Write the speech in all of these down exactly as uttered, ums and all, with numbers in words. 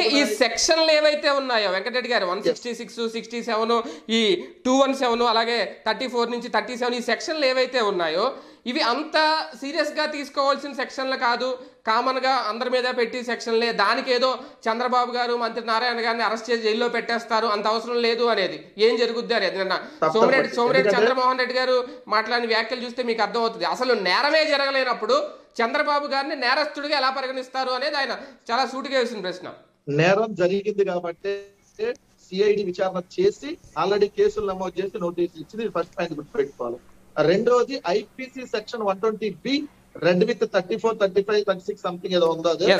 ఈ సెక్షన్లు ఏవైతే ఉన్నాయో వెంకటరెడ్డి గారు one sixty six sixty seven ఈ టూ వన్ సెవెన్ అలాగే థర్టీ ఫోర్ నుంచి థర్టీ సెవెన్ ఈ సెక్షన్లు ఏవైతే ఉన్నాయో ఇవి అంత సీరియస్గా తీసుకోవాల్సిన సెక్షన్లు కాదు, కామన్గా అందరి మీద పెట్టి సెక్షన్లే, దానికి ఏదో చంద్రబాబు గారు మంత్రి నారాయణ గారిని అరెస్ట్ చేసి జైల్లో పెట్టేస్తారు అంత అవసరం లేదు అనేది ఏం జరుగుద్ది అనేది నిన్న సోమిరెడ్డి సోమిరెడ్డి చంద్రమోహన్ రెడ్డి గారు మాట్లాడిన వ్యాఖ్యలు చూస్తే మీకు అర్థమవుతుంది. అసలు నేరమే జరగలేనప్పుడు చంద్రబాబు గారిని నేరస్తుడిగా ఎలా పరిగణిస్తారు అనేది ఆయన చాలా సూటిగా వేసిన ప్రశ్న. నేరం జరిగింది కాబట్టి సిఐడి విచారణ చేసి ఆల్రెడీ కేసులు నమోదు చేసి నోటీసులు ఇచ్చింది. ఫస్ట్ పాయింట్ గుర్తుపెట్టుకోవాలి. రెండోది IPC section one twenty B read with thirty four thirty five thirty six something ఏదో ఉందో అది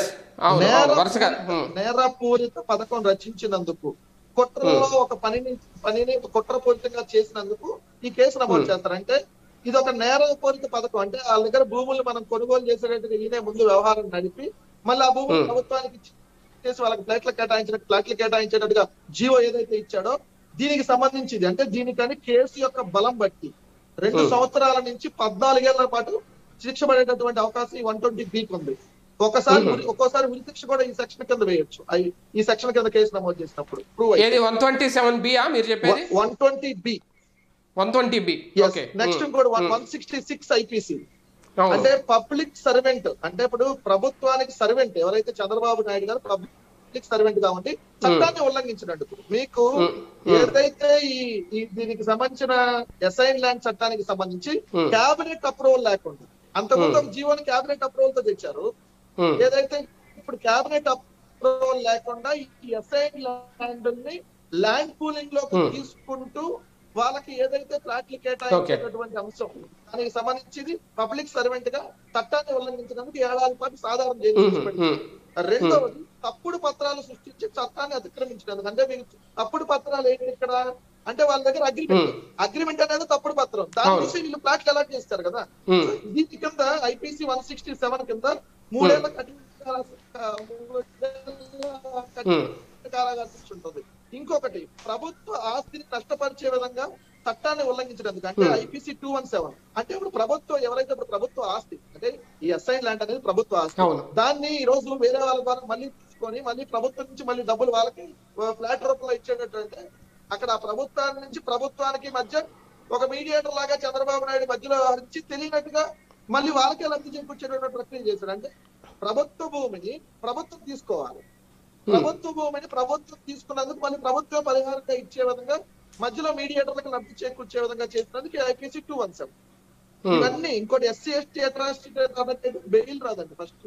నేరపూరిత పథకం రచించినందుకు, కుట్రలో ఒక పనిని పనిని కుట్రపూరితంగా చేసినందుకు ఈ కేసు నమోదు చేస్తారు. అంటే ఇది ఒక నేరపూరిత పథకం. అంటే వాళ్ళ దగ్గర భూములు మనం కొనుగోలు చేసేటట్టుగా ఈయనే ముందు వ్యవహారం నడిపి మళ్ళీ ఆ భూములు ప్రభుత్వానికి చేసి వాళ్ళకి ఫ్లాట్లు కేటాయించినట్టు ఫ్లాట్లు కేటాయించేటట్టుగా జియో ఏదైతే ఇచ్చాడో దీనికి సంబంధించింది. అంటే దీనికని కేసు యొక్క బలం బట్టి రెండు సంవత్సరాల నుంచి పద్నాలుగేళ్ల పాటు శిక్ష పడేటటువంటి అవకాశం ఈ వన్ ట్వంటీ బీకి ఉంది. ఒకసారి ఒక్కోసారి ఉరి శిక్ష కూడా ఈ సెక్షన్ కింద వేయొచ్చు. ఈ సెక్షన్ కింద కేసు నమోదు చేసినప్పుడు వన్ ట్వంటీ సెవెన్ బి మీరు చెప్పేది one twenty B one twenty B next కూడా వన్ సిక్స్టీ సిక్స్ ఐపీసీ అంటే పబ్లిక్ సర్వెంట్. అంటే ఇప్పుడు ప్రభుత్వానికి సర్వెంట్ ఎవరైతే చంద్రబాబు నాయుడు గారు పబ్లిక్ సర్వెంట్ కాబట్టి చట్టాన్ని ఉల్లంఘించినందుకు మీకు ఏదైతే ఈ దీనికి సంబంధించిన అసైన్ ల్యాండ్ చట్టానికి సంబంధించి క్యాబినెట్ అప్రూవల్ లేకుండా, అంతకుముందు ఒక జీవోని క్యాబినెట్ అప్రూవల్ తో తెచ్చారు. ఏదైతే ఇప్పుడు క్యాబినెట్ అప్రూవల్ లేకుండా ఈ అసైన్ ల్యాండ్ ని ల్యాండ్ పూలింగ్ లోకి తీసుకుంటూ వాళ్ళకి ఏదైతే ఫ్లాట్లు కేటాయించేటటువంటి అంశం దానికి సంబంధించి పబ్లిక్ సర్వెంట్ గా చట్టాన్ని ఉల్లంఘించినందుకు ఏడాది పాటు సాధారణ జైలు. రెండవది తప్పుడు పత్రాలు సృష్టించి చట్టాన్ని అతిక్రమించినందుకు. అంటే మీకు తప్పుడు పత్రాలు ఏంటి ఇక్కడ అంటే వాళ్ళ దగ్గర అగ్రిమెంట్ అగ్రిమెంట్ అనేది తప్పుడు పత్రం, దాని నుంచి వీళ్ళు ఫ్లాట్లు అలాట్ చేస్తారు కదా. దీని కింద ఐపీసీ వన్ సిక్స్టీ సెవెన్ కింద మూడేళ్ల కఠిన కారాగార శిక్ష ఉంటుంది. ఇంకొకటి ప్రభుత్వ ఆస్తిని నష్టపరిచే విధంగా చట్టాన్ని ఉల్లంఘించడానికి అంటే ఐపీసీ టూ వన్ సెవెన్ అంటే ఇప్పుడు ప్రభుత్వం ఎవరైతే ఇప్పుడు ప్రభుత్వ ఆస్తి అంటే ఈ అసైన్ ల్యాండ్ అనేది ప్రభుత్వ ఆస్తి, దాన్ని ఈ రోజు వేరే వాళ్ళ ద్వారా మళ్ళీ తీసుకొని మళ్ళీ ప్రభుత్వం నుంచి మళ్ళీ డబ్బులు వాళ్ళకి ఫ్లాట్ రూపంలో ఇచ్చేటట్టు అంటే అక్కడ ఆ ప్రభుత్వాన్ని నుంచి ప్రభుత్వానికి మధ్య ఒక మీడియేటర్ లాగా చంద్రబాబు నాయుడు మధ్యలో హరించి తెలియనట్టుగా మళ్ళీ వాళ్ళకే లబ్ధి చేకూర్చేటటువంటి ప్రక్రియ చేశారు. అంటే ప్రభుత్వ భూమిని ప్రభుత్వం తీసుకోవాలి, ప్రభుత్వ భూమిని ప్రభుత్వం తీసుకున్నందుకు మళ్ళీ ప్రభుత్వం పరిహారంగా ఇచ్చే విధంగా మధ్యలో మీడియేటర్లకు లబ్ధి చేకూర్చే విధంగా చేసినందుకు ఐపీసీ టూ వన్ సెవెన్ ఇవన్నీ. ఇంకోటి ఎస్సీ ఎస్టీ అట్రాసిటీ కాబట్టి బెయిల్ రాదండి ఫస్ట్.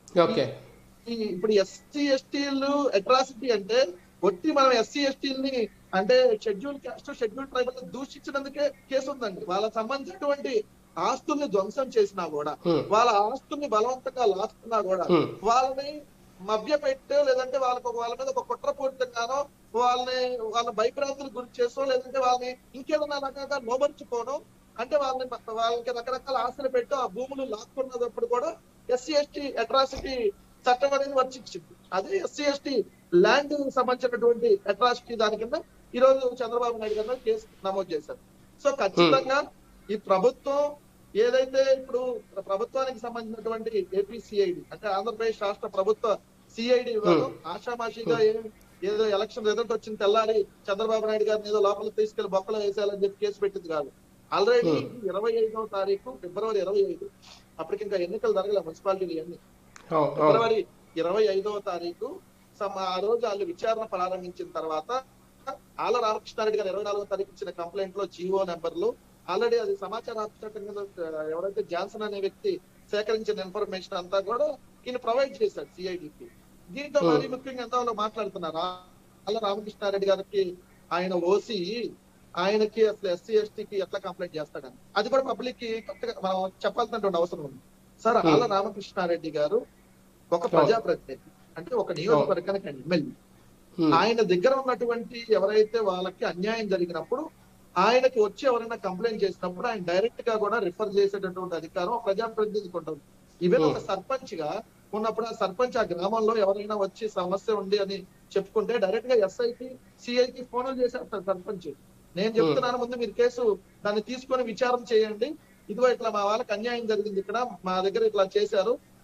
ఇప్పుడు ఎస్సీ ఎస్టీలు అట్రాసిటీ అంటే ఒట్టి మనం ఎస్సీ ఎస్టీలని అంటే షెడ్యూల్ క్యాస్ట్ షెడ్యూల్ ట్రైబల్ దూషించినందుకే కేసు ఉందండి. వాళ్ళకి సంబంధించినటువంటి ఆస్తుల్ని ధ్వంసం చేసినా కూడా, వాళ్ళ ఆస్తుల్ని బలవంతంగా లాక్కున్నా కూడా, వాళ్ళని మభ్య పెట్టో లేదంటే వాళ్ళకి ఒక వాళ్ళ మీద ఒక కుట్రపూరితంగానో వాళ్ళని వాళ్ళ భయభ్రాంతులకు గురి చేసో లేదంటే వాళ్ళని ఇంకేదైనా రకంగా లోబర్చుకోను అంటే వాళ్ళని వాళ్ళకి రకరకాల ఆశలు పెట్టో ఆ భూములు లాక్కున్నప్పుడు కూడా ఎస్సీ ఎస్టీ అట్రాసిటీ చట్టం అనేది వర్తించింది. అదే ఎస్సీ ఎస్టీ ల్యాండ్ సంబంధించినటువంటి అట్రాసిటీ దాని కింద ఈ రోజు చంద్రబాబు నాయుడు గారు కేసు నమోదు చేశారు. సో ఖచ్చితంగా ఈ ప్రభుత్వం ఏదైతే ఇప్పుడు ప్రభుత్వానికి సంబంధించినటువంటి ఏపీ సిఐడి అంటే ఆంధ్రప్రదేశ్ రాష్ట్ర ప్రభుత్వ సిఐడి విభాగం ఆషామాషిగా ఏదో ఎలక్షన్ రిజల్ట్ వచ్చిన తెల్లారి చంద్రబాబు నాయుడు గారిని ఏదో లోపల తీసుకెళ్లి బొక్కలో వేసేయాలని చెప్పి కేసు పెట్టింది కాదు. ఆల్రెడీ ఇరవై ఐదవ తారీఖు ఫిబ్రవరి ఇరవై ఐదు అప్పటికి ఇంకా ఎన్నికలు జరగలే మున్సిపాలిటీలు ఇవన్నీ. ఫిబ్రవరి ఇరవై ఐదవ తారీఖు ఆ రోజు వాళ్ళు విచారణ ప్రారంభించిన తర్వాత ఆళ్ళ రామకృష్ణారెడ్డి గారు ఇరవై నాలుగో తారీఖు ఇచ్చిన కంప్లైంట్ లో జీవో నెంబర్లు ఆల్రెడీ అది సమాచార హక్కు చట్టం కింద ఎవరైతే జాన్సన్ అనే వ్యక్తి సేకరించిన ఇన్ఫర్మేషన్ అంతా కూడా ఈయన ప్రొవైడ్ చేశాడు సిఐడికి. దీంతో మరీ ముఖ్యంగా ఎంత వాళ్ళు మాట్లాడుతున్నారు ఆళ్ళ రామకృష్ణారెడ్డి గారికి ఆయన ఓసీ ఆయనకి అసలు ఎస్సీ ఎస్టీకి ఎట్లా కంప్లైంట్ చేస్తాడని అది కూడా పబ్లిక్ కి కరెక్ట్గా మనం చెప్పాల్సినటువంటి అవసరం ఉంది. సార్ ఆళ్ళ రామకృష్ణారెడ్డి గారు ఒక ప్రజాప్రతినిధి అంటే ఒక నియోజకవర్గానికి ఎమ్మెల్యే. ఆయన దగ్గర ఉన్నటువంటి ఎవరైతే వాళ్ళకి అన్యాయం జరిగినప్పుడు ఆయనకి వచ్చి ఎవరైనా కంప్లైంట్ చేసినప్పుడు ఆయన డైరెక్ట్ గా కూడా రిఫర్ చేసేటటువంటి అధికారం ప్రజాప్రతినిధికి ఉంటుంది. ఈవెన్ ఒక సర్పంచ్ గా ఉన్నప్పుడు ఆ సర్పంచ్ ఆ గ్రామంలో ఎవరైనా వచ్చి సమస్య ఉంది అని చెప్పుకుంటే డైరెక్ట్ గా ఎస్ఐకి సిఐకి ఫోన్లు చేసేస్తారు సర్పంచ్. నేను చెప్తున్నాను ముందు మీరు కేసు దాన్ని తీసుకొని విచారణ చేయండి, ఇదిగో ఇట్లా మా వాళ్ళకి అన్యాయం జరిగింది, ఇక్కడ మా దగ్గర ఇట్లా చేశారు,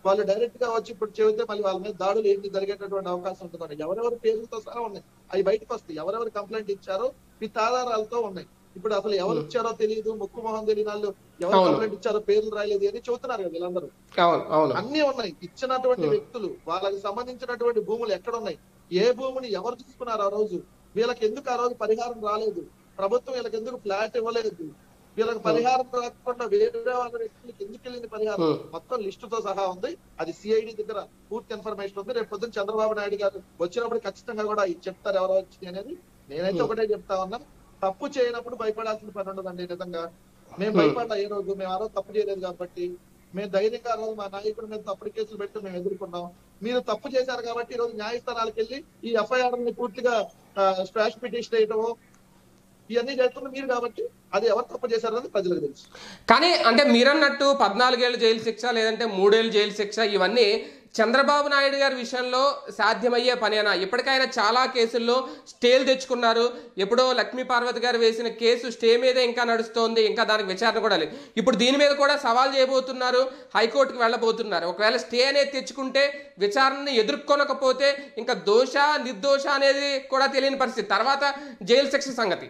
వాళ్ళు డైరెక్ట్ గా వచ్చి ఇప్పుడు చెబితే మళ్ళీ వాళ్ళ మీద దాడులు ఏంటి జరిగేటటువంటి అవకాశం ఉంటుందండి. ఎవరెవరి పేర్లతో సహా ఉన్నాయి, అవి బయటకు వస్తాయి. ఎవరెవరు కంప్లైంట్ ఇచ్చారో విత్ ఆధారాలతో ఉన్నాయి. ఇప్పుడు అసలు ఎవరు ఇచ్చారో తెలియదు, ముక్కు మొహం తెలియని వాళ్ళు ఎవరు కంప్లైంట్ ఇచ్చారో పేర్లు రాయలేదు అని చెబుతున్నారు కదా వీళ్ళందరూ. అన్ని ఉన్నాయి. ఇచ్చినటువంటి వ్యక్తులు, వాళ్ళకి సంబంధించినటువంటి భూములు ఎక్కడ ఉన్నాయి, ఏ భూమిని ఎవరు తీసుకున్నారు ఆ రోజు, వీళ్ళకి ఎందుకు ఆ రోజు పరిహారం రాలేదు, ప్రభుత్వం వీళ్ళకి ఎందుకు ఫ్లాట్ ఇవ్వలేదు, వీళ్ళకి పరిహారం రాకుండా వేరే వాళ్ళ వ్యక్తులకు ఎందుకు వెళ్ళింది పరిహారం, మొత్తం లిస్టుతో సహా ఉంది. అది సిఐడి దగ్గర పూర్తి ఇన్ఫర్మేషన్ ఉంది. రేపు పొద్దున్న చంద్రబాబు నాయుడు గారు వచ్చినప్పుడు ఖచ్చితంగా కూడా చెప్తారు ఎవరో వచ్చింది అనేది. నేనైతే ఒకటే చెప్తా ఉన్నా, తప్పు చేయనప్పుడు భయపడాల్సిన పని ఉండదండి. నిజంగా మేము భయపడ్డా ఏ రోజు, మేము ఆ రోజు తప్పు చేయలేదు కాబట్టి మేము ధైర్యంగా ఆ రోజు మా నాయకుడి మీద తప్పుడు కేసులు పెట్టి మేము ఎదుర్కొన్నాం. మీరు తప్పు చేశారు కాబట్టి ఈ రోజు న్యాయస్థానాలకు వెళ్ళి ఈ ఎఫ్ఐఆర్ ని పూర్తిగా స్క్వాష్ పిటిషన్ వేయటము ఇవన్నీ చేస్తున్నారు మీరు కాబట్టి అది ఎవరు తప్పు చేశారని ప్రజలకు తెలుసు. కానీ అంటే మీరన్నట్టు పద్నాలుగేళ్ళు జైలు శిక్ష లేదంటే మూడేళ్ళు జైలు శిక్ష ఇవన్నీ చంద్రబాబు నాయుడు గారి విషయంలో సాధ్యమయ్యే పనేనా? ఇప్పటికైనా చాలా కేసుల్లో స్టేలు తెచ్చుకున్నారు. ఎప్పుడో లక్ష్మీ పార్వతి గారు వేసిన కేసు స్టే మీదే ఇంకా నడుస్తోంది, ఇంకా దానికి విచారణ కూడా లేదు. ఇప్పుడు దీని మీద కూడా సవాల్ చేయబోతున్నారు, హైకోర్టుకు వెళ్ళబోతున్నారు. ఒకవేళ స్టే అనేది తెచ్చుకుంటే విచారణని ఎదుర్కొనకపోతే ఇంకా దోష నిర్దోష అనేది కూడా తెలియని పరిస్థితి, తర్వాత జైలు శిక్ష సంగతి.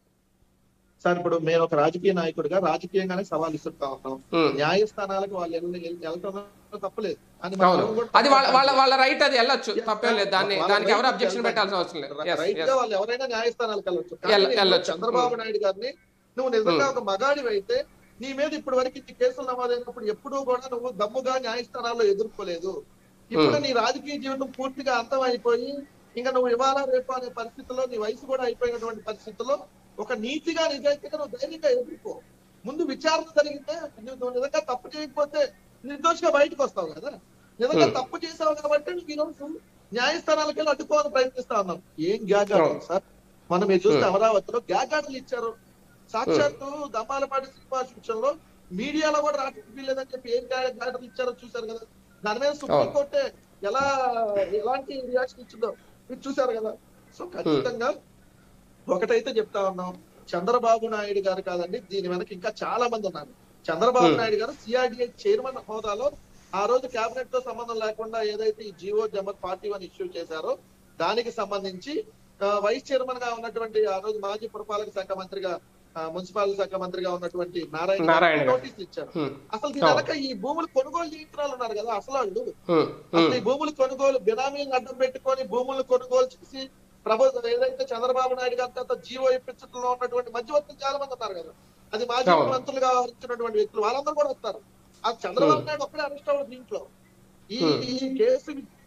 సార్ ఇప్పుడు మేము ఒక రాజకీయ నాయకుడిగా రాజకీయంగానే సవాల్ ఇస్తుంటా ఉన్నాం. న్యాయస్థానాలకు వాళ్ళు వెళ్తాం తప్పలేదు, అది వాళ్ళ వాళ్ళ రైట్, అది వెళ్ళొచ్చు, తప్పేం లేదు. దాన్ని దానికి ఎవరు అబ్జెక్షన్ పెట్టాల్సిన అవసరం లేదు. రైట్ గా వాళ్ళు ఎవరైనా న్యాయస్థానాలకు వెళ్ళొచ్చు. చంద్రబాబు నాయుడు గారిని నువ్వు నిజంగా ఒక మగాడివి అయితే నీ మీద ఇప్పటి వరకు ఇన్ని కేసులు నమోదైనప్పుడు ఎప్పుడూ కూడా నువ్వు దమ్ముగా న్యాయస్థానాల్లో ఎదుర్కోలేదు. ఇప్పుడు నీ రాజకీయ జీవితం పూర్తిగా అంతం అయిపోయి ఇంకా నువ్వు ఇవాళ రేపు అనే పరిస్థితుల్లో, నీ వయసు కూడా అయిపోయినటువంటి పరిస్థితుల్లో ఒక నీతిగా నిజాయితీగా నువ్వు ధైర్యంగా ఎదుర్కో. ముందు విచారణ జరిగితే నువ్వు నిజంగా తప్పు చేయకపోతే నిర్దోషిగా బయటకు వస్తావు కదా. నిజంగా తప్పు చేసావు కాబట్టి నువ్వు ఈరోజు న్యాయస్థానాలకు వెళ్ళి అడ్డుకోవాలని ప్రయత్నిస్తా ఉన్నాం. ఏం గ్యాగాడు సార్, మనం మీరు చూస్తే అమరావతిలో గ్యాగాడులు ఇచ్చారు. సాక్షాత్తు దమ్మాలపాటి శ్రీనివాస్ విషయంలో మీడియాలో కూడా రావడానికి వీల్లేదని చెప్పి ఏం గ్యాగాడులు ఇచ్చారో చూసారు కదా. దాని మీద సుప్రీంకోర్టే ఎలా ఎలాంటి రియాక్షన్ ఇచ్చిందో మీరు చూసారు కదా. సో ఖచ్చితంగా ఒకటైతే చెప్తా ఉన్నాం, చంద్రబాబు నాయుడు గారు కాదండి, దీని వెనక ఇంకా చాలా మంది ఉన్నారు. చంద్రబాబు నాయుడు గారు సిఆర్డిఐ చైర్మన్ హోదాలో ఆ రోజు కేబినెట్ తో సంబంధం లేకుండా ఏదైతే ఈ GO number forty one issue చేశారో దానికి సంబంధించి వైస్ చైర్మన్ గా ఉన్నటువంటి ఆ రోజు మాజీ పురపాలక శాఖ మంత్రిగా, మున్సిపల్ శాఖ మంత్రిగా ఉన్నటువంటి నారాయణ నోటీసులు ఇచ్చారు. అసలు దీని వెనక ఈ భూములు కొనుగోలు చేయించాలి ఉన్నారు కదా అసలు వాళ్ళు. అసలు ఈ భూములు కొనుగోలు బినామీలను అడ్డం పెట్టుకొని భూములు కొనుగోలు చేసి ప్రభుత్వం ఏదైతే చంద్రబాబు నాయుడు గారి తర్వాత జీవో ఇప్పించడంలో ఉన్నటువంటి మధ్యవర్తులు చాలా మంది ఉన్నారు కదా, అది మాజీ మంత్రులుగా వచ్చినటువంటి వ్యక్తులు, వాళ్ళందరూ కూడా వస్తారు. ఆ చంద్రబాబు నాయుడు ఒక్కడే అరెస్ట్ అవ్వదు దీంట్లో. ఈ ఈ కేసు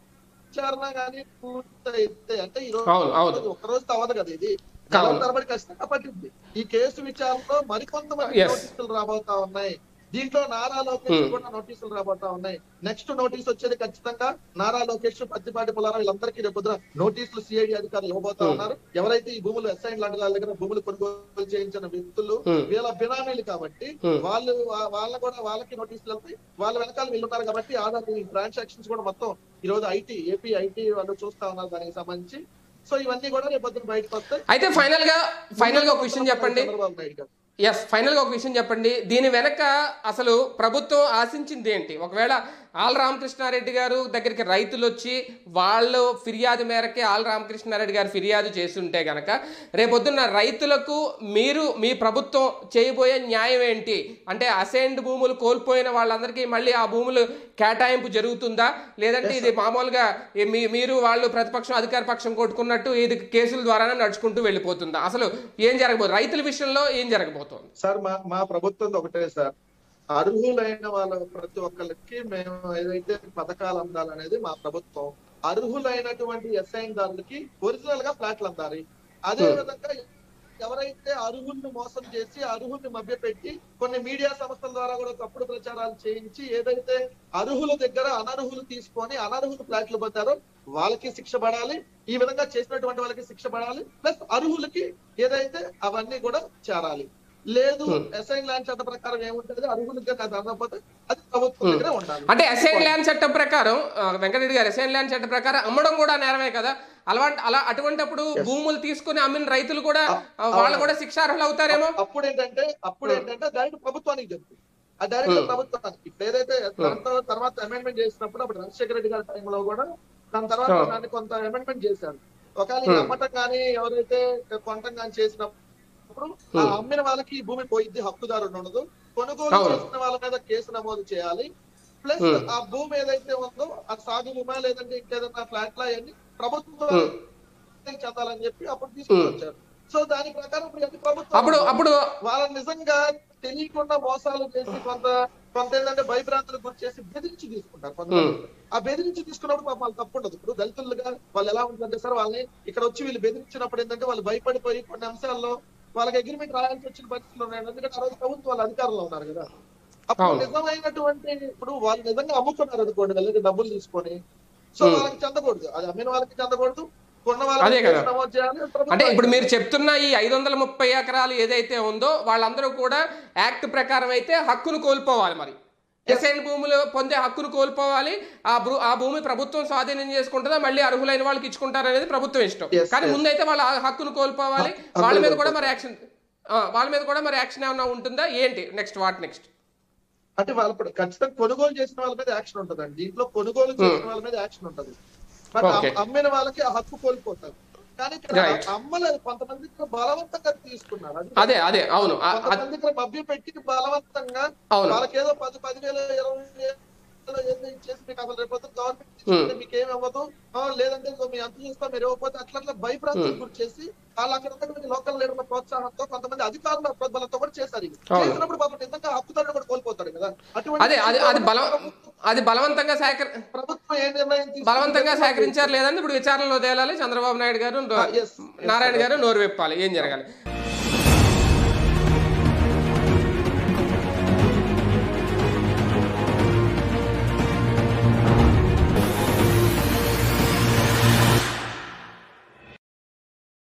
విచారణ కానీ పూర్తయితే అంటే ఈ రోజు ఒక్కరోజు అవ్వదు కదా, ఇది తరబడి ఖచ్చితంగా పట్టింది. ఈ కేసు విచారణలో మరికొంతమంది నోటీసులు రాబోతా ఉన్నాయి. దీంట్లో నారా లోకేష్ కూడా నోటీసులు రాబోతా ఉన్నాయి. నెక్స్ట్ నోటీస్ వచ్చేది ఖచ్చితంగా నారా లోకేష్, పత్తిపాటి పుల్లారావు వీళ్ళందరికీ రేపు నోటీసులు సిఐడి అధికారులు ఇవ్వబోతా ఉన్నారు. ఎవరైతే ఈ భూములు ఎస్ఐన్ లాంటి వాళ్ళ దగ్గర భూములు కొనుగోలు చేయించిన వ్యక్తులు వీళ్ళ బినామీలు కాబట్టి వాళ్ళు వాళ్ళ కూడా వాళ్ళకి నోటీసులు వెళ్తాయి. వాళ్ళ వెనకాల వీళ్ళు ఉన్నారు కాబట్టి ఆధార్ ఈ ట్రాన్సాక్షన్స్ కూడా మొత్తం ఈ రోజు ఐటీ ఏపీ ఐటీ వాళ్ళు చూస్తా ఉన్నారు దానికి సంబంధించి. సో ఇవన్నీ కూడా రేపు పొద్దున బయటకు వస్తాయి. అయితే ఫైనల్ గా ఫైనల్ గా ఒక విషయం చెప్పండి. చంద్రబాబు నాయుడు గారు ఎస్ ఫైనల్గా ఒక విషయం చెప్పండి, దీని వెనక అసలు ప్రభుత్వం ఆశించింది ఏంటి? ఒకవేళ ఆల్ రామకృష్ణారెడ్డి గారు దగ్గరికి రైతులు వచ్చి వాళ్ళు ఫిర్యాదు మేరకే ఆల్ రామకృష్ణారెడ్డి గారు ఫిర్యాదు చేస్తుంటే కనుక రేపొద్దున్న రైతులకు మీరు మీ ప్రభుత్వం చేయబోయే న్యాయం ఏంటి? అంటే అసైన్డ్ భూములు కోల్పోయిన వాళ్ళందరికీ మళ్ళీ ఆ భూములు కేటాయింపు జరుగుతుందా, లేదంటే ఇది మామూలుగా మీరు వాళ్ళు ప్రతిపక్షం అధికార పక్షం కొట్టుకున్నట్టు ఇది కేసుల ద్వారానే నడుచుకుంటూ వెళ్ళిపోతుందా? అసలు ఏం జరగబోతుంది రైతుల విషయంలో, ఏం జరగబోతుంది? సార్ మా మా ప్రభుత్వం ఒకటే సార్, అర్హులైన వాళ్ళ ప్రతి ఒక్కరికి మేము ఏదైతే పథకాలు అందాలనేది మా ప్రభుత్వం. అర్హులైనటువంటి ఎస్ఐన్ దారులకి ఒరిజినల్ గా ఫ్లాట్లు అందాలి. అదే విధంగా ఎవరైతే అర్హుల్ని మోసం చేసి అర్హుల్ని మభ్యపెట్టి కొన్ని మీడియా సంస్థల ద్వారా కూడా తప్పుడు ప్రచారాలు చేయించి ఏదైతే అర్హుల దగ్గర అనర్హులు తీసుకొని అనర్హులు ఫ్లాట్లు పొందారో వాళ్ళకి శిక్ష పడాలి. ఈ విధంగా చేసినటువంటి వాళ్ళకి శిక్ష పడాలి. ప్లస్ అర్హులకి ఏదైతే అవన్నీ కూడా చేరాలి. లేదు అసైన్ ల్యాండ్ చట్టం ప్రకారం ఏముంటుంది, అర్హులుగా అందకపోతే అది ప్రభుత్వం దగ్గర ఉండాలి. అంటే అసైన్ ల్యాండ్ చట్టం ప్రకారం వెంకటరెడ్డి గారు అసైన్ ల్యాండ్ చట్టం ప్రకారం అమ్మడం కూడా నేరమే కదా. అలా అలా అటువంటిప్పుడు భూములు తీసుకుని అమ్మిన రైతులు కూడా వాళ్ళు కూడా శిక్షార్హులు అవుతారేమో. అప్పుడు ఏంటంటే అప్పుడు ఏంటంటే డైరెక్ట్ ప్రభుత్వానికి చెప్తుంది. ఆ డైరెక్ట్ ప్రభుత్వానికి. ఇప్పుడు ఏదైతే దాంట్లో తర్వాత అమెండ్మెంట్ చేసినప్పుడు అప్పుడు రాజశేఖర రెడ్డి గారి టైంలో కూడా దాని తర్వాత దాన్ని కొంత అమెండ్మెంట్ చేశారు. ఒకవేళ అమ్మటం కానీ ఎవరైతే కొనటం కానీ చేసినప్పుడు ఆ అమ్మిన వాళ్ళకి ఈ భూమి పోయిద్ది, హక్కుదారుడు ఉండదు. కొనుగోలు చేసిన వాళ్ళ మీద కేసు నమోదు చేయాలి. ప్లస్ ఆ భూమి ఏదైతే ఉందో ఆ సాగు భూమి లేదంటే ఇంకేదైనా ఫ్లాట్ లా అవన్నీ ప్రభుత్వం చెందాలని చెప్పి అప్పుడు తీసుకుని వచ్చారు. సో దాని ప్రకారం ప్రభుత్వం వాళ్ళని నిజంగా తెలియకుండా మోసాలు చేసి కొంత కొంత ఏంటంటే భయభ్రాంతులకు గురి చేసి బెదిరించి తీసుకుంటారు కొంతమంది. ఆ బెదిరించి తీసుకున్నప్పుడు పాపం వాళ్ళు తప్పు ఉండదు. ఇప్పుడు దళితులుగా వాళ్ళు ఎలా ఉంటుందంటే సార్ వాళ్ళని ఇక్కడ వచ్చి వీళ్ళు బెదిరించినప్పుడు ఏంటంటే వాళ్ళు భయపడిపోయి కొన్ని అంశాల్లో వాళ్ళకి అగ్రిమెంట్ రాయాల్సి వచ్చిన పరిస్థితులు ఉన్నాయి. ఎందుకంటే ఆ రోజు ప్రభుత్వం వాళ్ళ అధికారంలో ఉన్నారు కదా. అప్పుడు నిజమైనటువంటి ఇప్పుడు వాళ్ళు నిజంగా అమ్ముకున్నారు అనుకోండి వెళ్ళి డబ్బులు తీసుకొని, సో వాళ్ళకి చెందకూడదు, అది అమ్మిన వాళ్ళకి చెందకూడదు. అదే కదా. అంటే ఇప్పుడు మీరు చెప్తున్న ఈ ఐదు వందల ముప్పై ఎకరాలు ఏదైతే ఉందో వాళ్ళందరూ కూడా యాక్ట్ ప్రకారం అయితే హక్కును కోల్పోవాలి. మరి ఎస్ఐన్ భూములు పొందే హక్కును కోల్పోవాలి. ఆ భూ ఆ భూమి ప్రభుత్వం స్వాధీనం చేసుకుంటుందా మళ్ళీ అర్హులైన వాళ్ళకి ఇచ్చుకుంటారు అనేది ప్రభుత్వం ఇష్టం. కానీ ముందైతే వాళ్ళ హక్కును కోల్పోవాలి. వాళ్ళ మీద కూడా మరి యాక్షన్ వాళ్ళ మీద కూడా మరి యాక్షన్ ఏమైనా ఉంటుందా ఏంటి? నెక్స్ట్ వాట్ నెక్స్ట్ అంటే వాళ్ళు ఖచ్చితంగా కొనుగోలు చేసిన వాళ్ళ మీద యాక్షన్ ఉంటుందండి. దీంట్లో కొనుగోలు చేసిన వాళ్ళ మీద యాక్షన్ ఉంటుంది. బట్ అమ్మిన వాళ్ళకి ఆ హక్కు కోల్పోతారు. కానీ అమ్మలేదు, కొంతమంది బలవంతంగా తీసుకున్నారు. అదే అదే అవును కొంతమంది మభ్య పెట్టి బలవంతంగా వాళ్ళకి ఏదో పది పదివేలు ఇరవై వేలు చేసి మీకు అసలు రేపు గవర్నమెంట్ మీకు ఏమి అవ్వదు, లేదంటే మీ అంత చూస్తా మీరు ఇవ్వకపోతే అట్లా అట్లా భయప్రాంతాలకు గురి చేసి వాళ్ళు అక్కడ ఉన్నటువంటి లోకల్ లీడర్ల ప్రోత్సాహంతో కొంతమంది అధికారుల ప్రోద్బలంతో కూడా చేశారు. చేసినప్పుడు పాపం నిజంగా హక్కుదారుడు కూడా కోల్పోతాడు కదా. అటువంటి అది బలవంతంగా సేకరి ప్రభుత్వం ఏ నిర్ణయం బలవంతంగా సేకరించారు లేదని ఇప్పుడు విచారణలో తేలాలి. చంద్రబాబు నాయుడు గారు నారాయణ గారు నోరు విప్పాలి. ఏం జరగాలి?